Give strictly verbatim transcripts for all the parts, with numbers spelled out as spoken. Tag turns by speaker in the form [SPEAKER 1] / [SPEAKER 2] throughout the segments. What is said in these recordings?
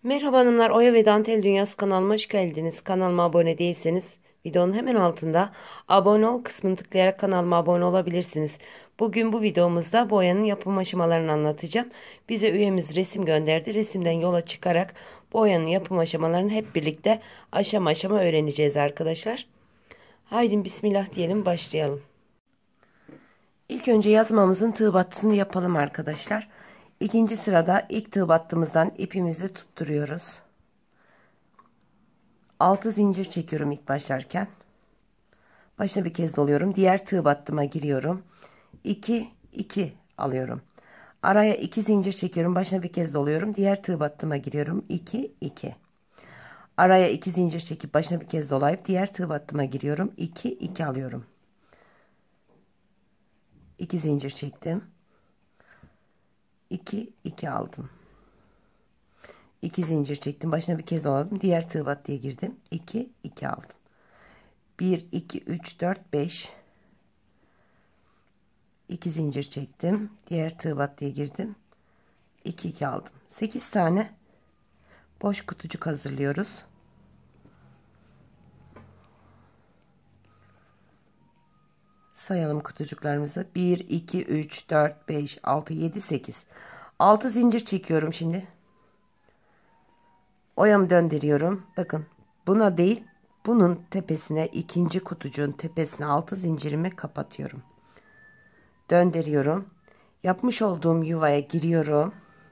[SPEAKER 1] Merhaba hanımlar, Oya ve Dantel Dünyası kanalıma hoş geldiniz. Kanalıma abone değilseniz videonun hemen altında abone ol kısmını tıklayarak kanalıma abone olabilirsiniz. Bugün bu videomuzda boyanın yapım aşamalarını anlatacağım. Bize üyemiz resim gönderdi. Resimden yola çıkarak boyanın yapım aşamalarını hep birlikte aşama aşama öğreneceğiz arkadaşlar. Haydi bismillah diyelim, başlayalım. İlk önce yazmamızın tığ battısını yapalım arkadaşlar. İkinci sırada ilk tığ battımızdan ipimizi tutturuyoruz. altı zincir çekiyorum ilk başlarken. Başına bir kez doluyorum. Diğer tığ battıma giriyorum. iki iki alıyorum. Araya iki zincir çekiyorum. Başına bir kez doluyorum. Diğer tığ battıma giriyorum. iki iki. Araya iki zincir çekip başına bir kez dolayıp diğer tığ battıma giriyorum. iki iki alıyorum. iki zincir çektim. iki iki aldım. iki zincir çektim. Başına bir kez doladım. Diğer tığ battıya girdim. iki iki aldım. bir iki üç dört beş. iki zincir çektim. Diğer tığ battıya girdim. iki iki aldım. sekiz tane boş kutucuk hazırlıyoruz. Sayalım kutucuklarımızı. bir iki üç dört beş altı yedi sekiz. altı zincir çekiyorum şimdi. Oyamı döndürüyorum. Bakın, buna değil, bunun tepesine, ikinci kutucuğun tepesine altı zincirimi kapatıyorum. Döndürüyorum. Yapmış olduğum yuvaya giriyorum.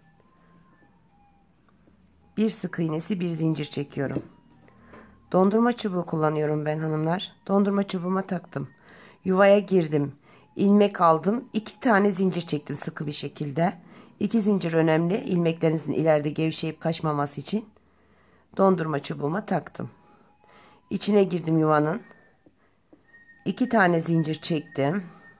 [SPEAKER 1] Bir sık iğnesi, bir zincir çekiyorum. Dondurma çubuğu kullanıyorum ben hanımlar. Dondurma çubuğuma taktım. Yuvaya girdim. İlmek aldım. iki tane zincir çektim sıkı bir şekilde. İki zincir önemli. İlmeklerinizin ileride gevşeyip kaçmaması için. Dondurma çubuğuma taktım. İçine girdim yuvanın. iki tane zincir çektim.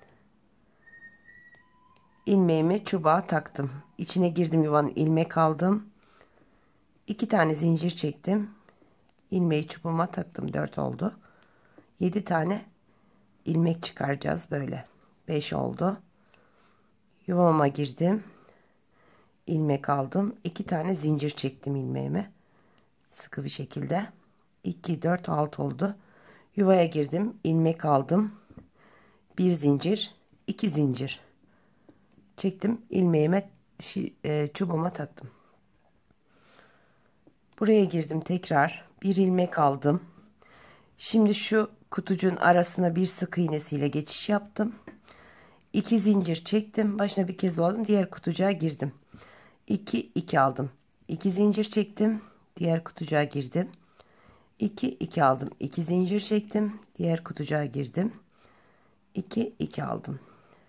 [SPEAKER 1] İlmeğimi çubuğa taktım. İçine girdim yuvanın, ilmek aldım. iki tane zincir çektim. İlmeği çubuğuma taktım. dört oldu. yedi tane ilmek çıkaracağız böyle. beş oldu. Yuvama girdim. İlmek aldım. iki tane zincir çektim ilmeğime. Sıkı bir şekilde. iki, dört, altı oldu. Yuvaya girdim. İlmek aldım. bir zincir, iki zincir çektim. İlmeğime, çubuğuma taktım. Buraya girdim tekrar. Bir ilmek aldım. Şimdi şu kutucuğun arasına bir sık iğnesiyle geçiş yaptım. iki zincir çektim. Başına bir kez doladım. Diğer kutucuğa girdim. iki iki aldım. iki zincir çektim. Diğer kutucuğa girdim. iki iki aldım. iki zincir çektim. Diğer kutucuğa girdim. iki iki aldım.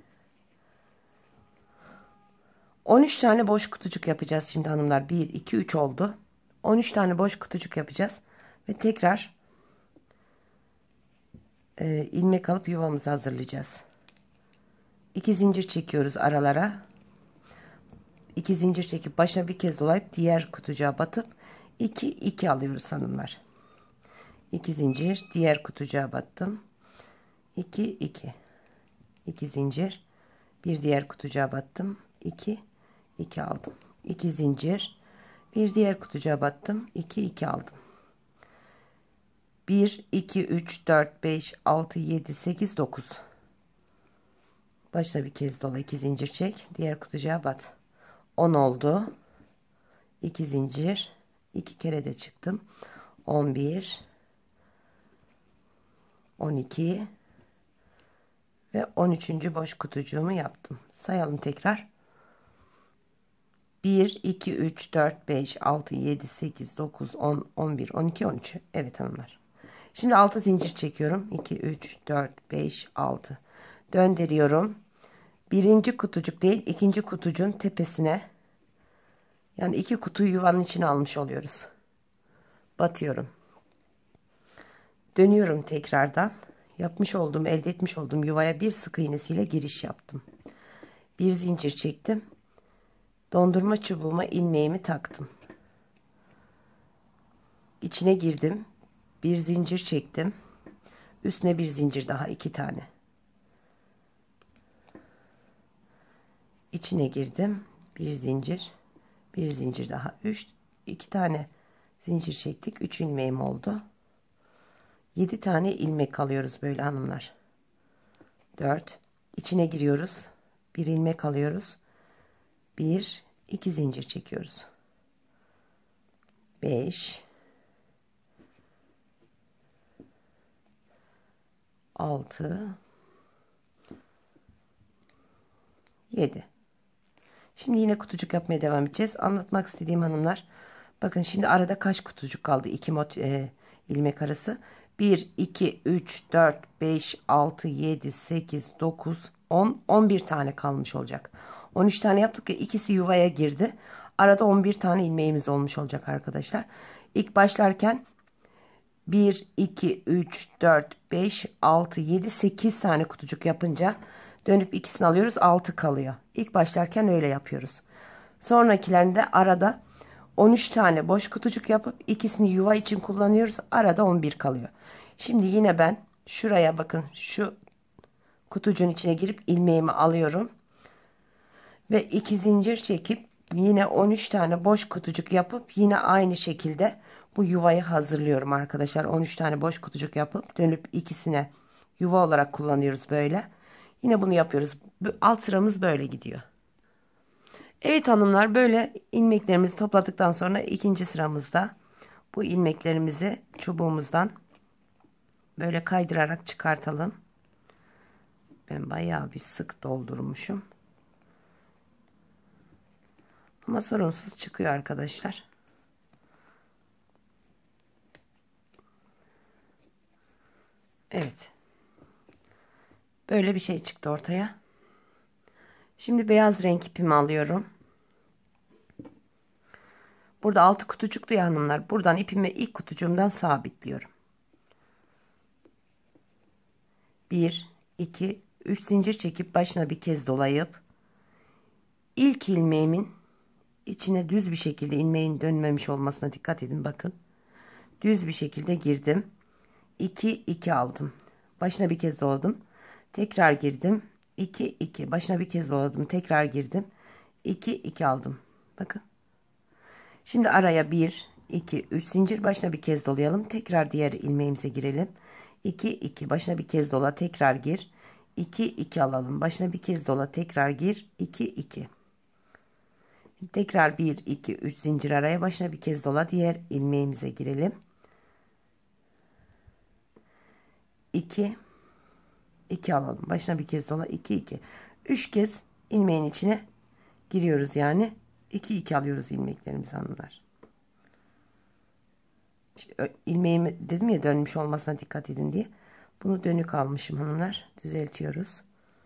[SPEAKER 1] on üç tane boş kutucuk yapacağız şimdi hanımlar. bir iki üç oldu. on üç tane boş kutucuk yapacağız ve tekrar e, ilmek alıp yuvamızı hazırlayacağız. iki zincir çekiyoruz aralara. iki zincir çekip başına bir kez dolayıp diğer kutucuğa batıp iki iki alıyoruz hanımlar. iki zincir, diğer kutucuğa battım. iki iki. iki zincir, bir diğer kutucuğa battım. iki iki aldım. iki zincir, bir diğer kutucuğa battım. iki iki aldım. bir iki üç dört beş altı yedi sekiz dokuz. Başına bir kez dola, iki zincir çek, diğer kutucuğa bat. on oldu. iki zincir, iki kere de çıktım. on bir, on iki ve on üçüncü boş kutucuğumu yaptım. Sayalım tekrar. bir iki üç dört beş altı yedi sekiz dokuz on on bir on iki on üç. Evet hanımlar. Şimdi altı zincir çekiyorum. iki üç dört beş altı. Döndürüyorum. Birinci kutucuk değil, ikinci kutucuğun tepesine, yani iki kutuyu yuvanın içine almış oluyoruz. Batıyorum. Dönüyorum tekrardan. Yapmış olduğum, elde etmiş olduğum yuvaya bir sık iğnesiyle giriş yaptım. Bir zincir çektim. Dondurma çubuğuma ilmeğimi taktım. İçine girdim. Bir zincir çektim. Üstüne bir zincir daha, iki tane. İçine girdim. Bir zincir, bir zincir daha, üç iki tane zincir çektik. üç ilmeğim oldu. yedi tane ilmek alıyoruz böyle hanımlar. dört. İçine giriyoruz. bir ilmek alıyoruz. bir, iki zincir çekiyoruz. beş, altı, yedi. Şimdi yine kutucuk yapmaya devam edeceğiz. Anlatmak istediğim hanımlar. Bakın şimdi arada kaç kutucuk kaldı? iki mod, e, ilmek arası. bir, iki, üç, dört, beş, altı, yedi, sekiz, dokuz, on, on bir tane kalmış olacak. on üç tane yaptık ya, ikisi yuvaya girdi. Arada on bir tane ilmeğimiz olmuş olacak arkadaşlar. İlk başlarken bir, iki, üç, dört, beş, altı, yedi, sekiz tane kutucuk yapınca dönüp ikisini alıyoruz, altı kalıyor. İlk başlarken öyle yapıyoruz. Sonrakilerinde arada on üç tane boş kutucuk yapıp ikisini yuva için kullanıyoruz. Arada on bir kalıyor. Şimdi yine ben şuraya bakın, şu kutucuğun içine girip ilmeğimi alıyorum. Ve iki zincir çekip yine on üç tane boş kutucuk yapıp yine aynı şekilde bu yuvayı hazırlıyorum arkadaşlar. on üç tane boş kutucuk yapıp dönüp ikisine yuva olarak kullanıyoruz böyle. Yine bunu yapıyoruz. Alt sıramız böyle gidiyor. Evet hanımlar, böyle ilmeklerimizi topladıktan sonra ikinci sıramızda bu ilmeklerimizi çubuğumuzdan böyle kaydırarak çıkartalım. Ben bayağı bir sık doldurmuşum. Ama sorunsuz çıkıyor arkadaşlar. Evet. Böyle bir şey çıktı ortaya. Şimdi beyaz renk ipimi alıyorum. Burada altı kutucuklu ya hanımlar. Buradan ipimi ilk kutucuğumdan sabitliyorum. bir, iki, üç zincir çekip başına bir kez dolayıp ilk ilmeğimin içine düz bir şekilde, ilmeğin dönmemiş olmasına dikkat edin bakın. Düz bir şekilde girdim. iki, iki aldım. Başına bir kez doladım. Tekrar girdim. iki, iki. Başına bir kez doladım. Tekrar girdim. iki, iki aldım. Bakın. Şimdi araya bir, iki, üç zincir, başına bir kez dolayalım. Tekrar diğer ilmeğimize girelim. iki, iki. Başına bir kez dola. Tekrar gir. iki, iki alalım. Başına bir kez dola. Tekrar gir. iki, iki. Tekrar bir, iki, üç zincir araya, başına bir kez dola. Diğer ilmeğimize girelim. iki, iki alalım. Başına bir kez dola. iki, iki. üç kez ilmeğin içine giriyoruz yani. iki, iki alıyoruz ilmeklerimizi hanımlar. İşte ilmeğimi dedim ya, dönmüş olmasına dikkat edin diye. Bunu dönük almışım hanımlar. Düzeltiyoruz.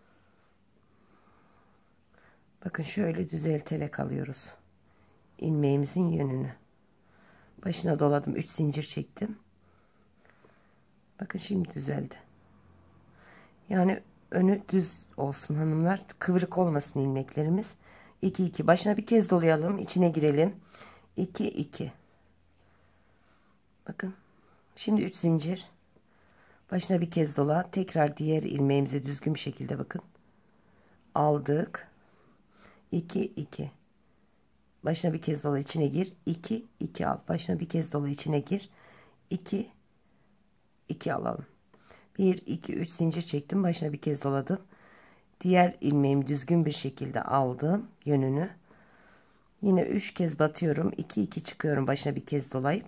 [SPEAKER 1] Bakın şöyle düzelterek alıyoruz ilmeğimizin yönünü. Başına doladım. üç zincir çektim. Bakın şimdi düzeldi. Yani önü düz olsun hanımlar. Kıvrık olmasın ilmeklerimiz. iki, iki. Başına bir kez dolayalım. İçine girelim. iki, iki. Bakın. Şimdi üç zincir. Başına bir kez dola. Tekrar diğer ilmeğimizi düzgün bir şekilde bakın. Aldık. iki, iki. Başına bir kez dola, içine gir. iki, iki al. Başına bir kez dola, içine gir. iki, iki alalım. bir, iki, üç zincir çektim. Başına bir kez doladım. Diğer ilmeğimi düzgün bir şekilde aldım yönünü. Yine üç kez batıyorum. iki, iki çıkıyorum başına bir kez dolayıp.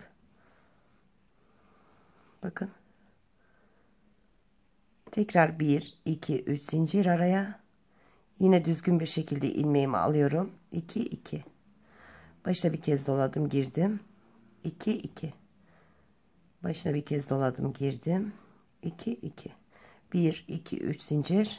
[SPEAKER 1] Bakın. Tekrar bir, iki, üç zincir araya. Yine düzgün bir şekilde ilmeğimi alıyorum. iki, iki. Başına bir kez doladım, girdim. iki, iki. Başına bir kez doladım, girdim. iki, iki. bir, iki, üç zincir.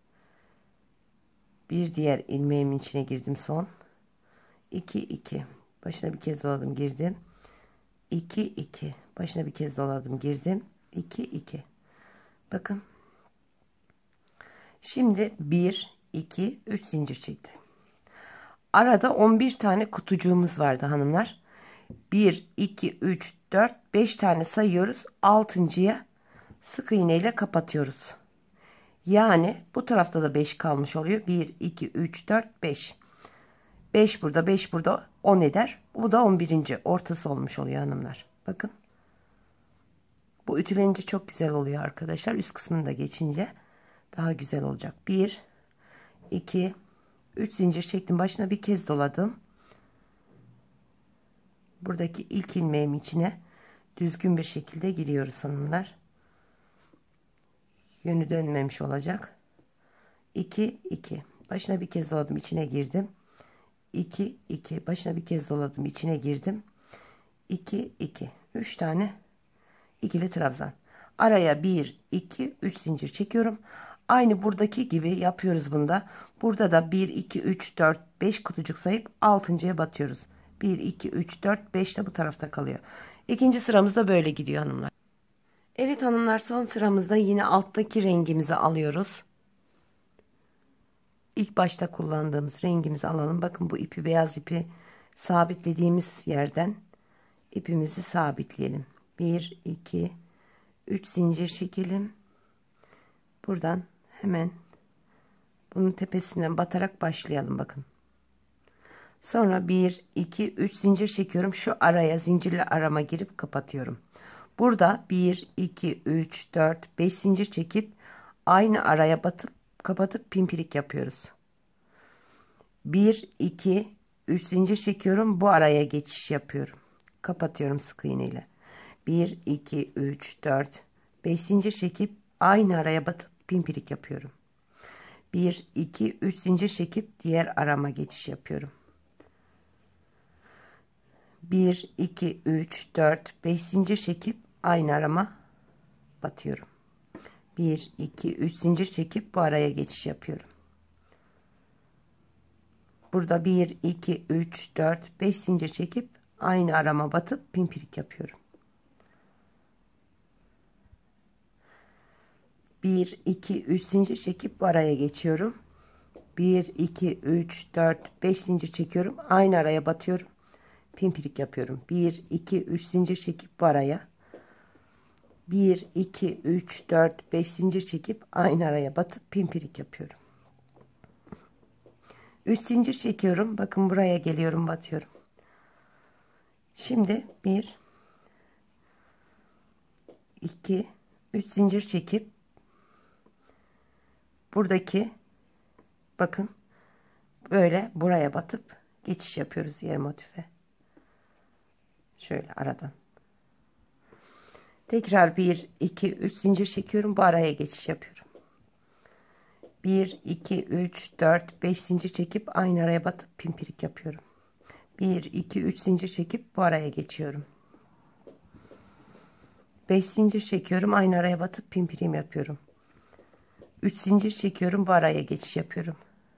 [SPEAKER 1] Bir diğer ilmeğimin içine girdim son. iki, iki. Başına bir kez doladım, girdim. iki, iki. Başına bir kez doladım, girdim. iki, iki. Bakın. Şimdi bir, iki, üç zincir çekti. Arada on bir tane kutucuğumuz vardı hanımlar. bir, iki, üç, dört, beş tane sayıyoruz. altıncıya sık iğne ile kapatıyoruz. Yani bu tarafta da beş kalmış oluyor. bir, iki, üç, dört, beş. beş burada, beş burada on eder. Bu da on birinci ortası olmuş oluyor hanımlar. Bakın. Bu ütülenince çok güzel oluyor arkadaşlar. Üst kısmını da geçince daha güzel olacak. bir iki üç zincir çektim. Başına bir kez doladım. Buradaki ilk ilmeğim içine düzgün bir şekilde giriyoruz hanımlar. Yönü dönmemiş olacak. iki iki başına bir kez doladım, içine girdim. iki iki başına bir kez doladım, içine girdim. iki iki üç tane ikili trabzan. Araya bir iki üç zincir çekiyorum. Aynı buradaki gibi yapıyoruz bunda. Burada da bir iki üç dört beş kutucuk sayıp altıncıya batıyoruz. bir iki üç dört beş de bu tarafta kalıyor. İkinci sıramızda böyle gidiyor hanımlar. Evet hanımlar, son sıramızda yine alttaki rengimizi alıyoruz. İlk başta kullandığımız rengimizi alalım. Bakın bu ipi, beyaz ipi sabitlediğimiz yerden ipimizi sabitleyelim. bir iki üç zincir çekelim. Buradan hemen bunun tepesinden batarak başlayalım bakın. Sonra bir iki üç zincir çekiyorum. Şu araya, zincirli arama girip kapatıyorum. Burada bir iki üç dört beş zincir çekip aynı araya batıp kapatıp pimpirik yapıyoruz. bir iki üç zincir çekiyorum. Bu araya geçiş yapıyorum. Kapatıyorum sık iğne ile. bir iki üç dört beş zincir çekip aynı araya batıp pimpirik yapıyorum. bir iki üç zincir çekip diğer arama geçiş yapıyorum. bir iki üç dört beş zincir çekip aynı arama batıyorum. bir iki üç zincir çekip bu araya geçiş yapıyorum. Burada bir iki üç dört beş zincir çekip aynı arama batıp pimpirik yapıyorum. bir iki üç zincir çekip bu araya geçiyorum. bir iki üç dört beş zincir çekiyorum. Aynı araya batıyorum. Pimpirik yapıyorum. bir iki üç zincir çekip bu araya. bir iki üç dört beş zincir çekip aynı araya batıp pimpirik yapıyorum. üç zincir çekiyorum. Bakın buraya geliyorum, batıyorum. Şimdi bir iki üç zincir çekip buradaki, bakın böyle buraya batıp geçiş yapıyoruz diğer motife. Şöyle aradan. Tekrar bir iki üç zincir çekiyorum. Bu araya geçiş yapıyorum. bir iki üç dört beş zincir çekip aynı araya batıp pimpirik yapıyorum. bir iki üç zincir çekip bu araya geçiyorum. beş zincir çekiyorum. Aynı araya batıp pimpiriğimi yapıyorum. üç zincir çekiyorum. Bu araya geçiş yapıyorum.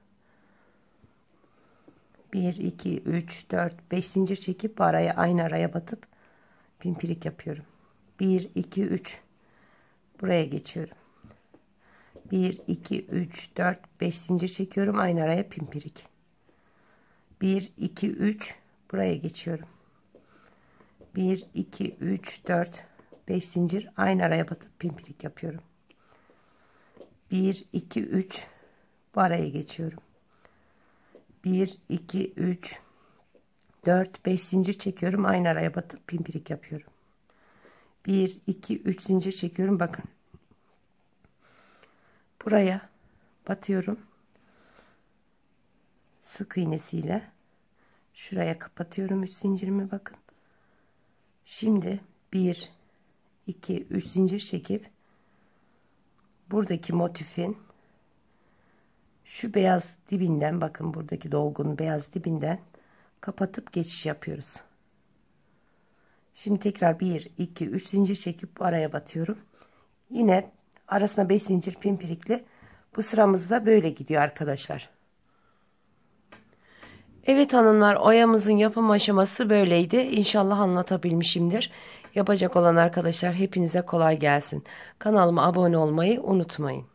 [SPEAKER 1] bir iki üç dört beş zincir çekip bu araya, aynı araya batıp pimpirik yapıyorum. bir iki üç buraya geçiyorum. bir iki üç dört beş zincir çekiyorum. Aynı araya pimpirik. bir iki üç buraya geçiyorum. bir iki üç dört beş zincir, aynı araya batıp pimpirik yapıyorum. bir iki üç bu araya geçiyorum. bir iki üç dört beş zincir çekiyorum. Aynı araya batıp pimpirik yapıyorum. bir iki üç zincir çekiyorum. Bakın. Buraya batıyorum. Sık iğnesiyle şuraya kapatıyorum üç zincirimi, bakın. Şimdi bir iki üç zincir çekip buradaki motifin şu beyaz dibinden, bakın buradaki dolgun beyaz dibinden kapatıp geçiş yapıyoruz. Şimdi tekrar bir iki üç zincir çekip araya batıyorum. Yine arasına beş zincir pimpirikli. Bu sıramızda böyle gidiyor arkadaşlar. Evet hanımlar, oyamızın yapım aşaması böyleydi. İnşallah anlatabilmişimdir. Yapacak olan arkadaşlar hepinize kolay gelsin. Kanalıma abone olmayı unutmayın.